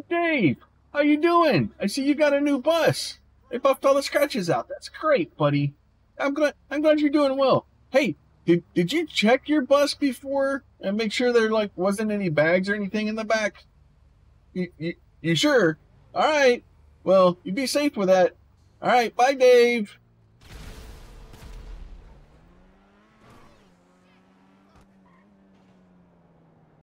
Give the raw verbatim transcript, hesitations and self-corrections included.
Dave, how you doing? I see you got a new bus. They buffed all the scratches out. That's great, buddy. I'm glad I'm glad you're doing well. Hey, did did you check your bus before and make sure there like wasn't any bags or anything in the back? You you, you sure? All right. Well, you be safe with that. All right, bye, Dave.